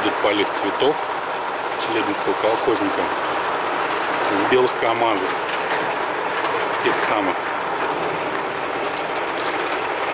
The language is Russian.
идет полив цветов Челябинского колхозника из белых КАМАЗов, тех самых.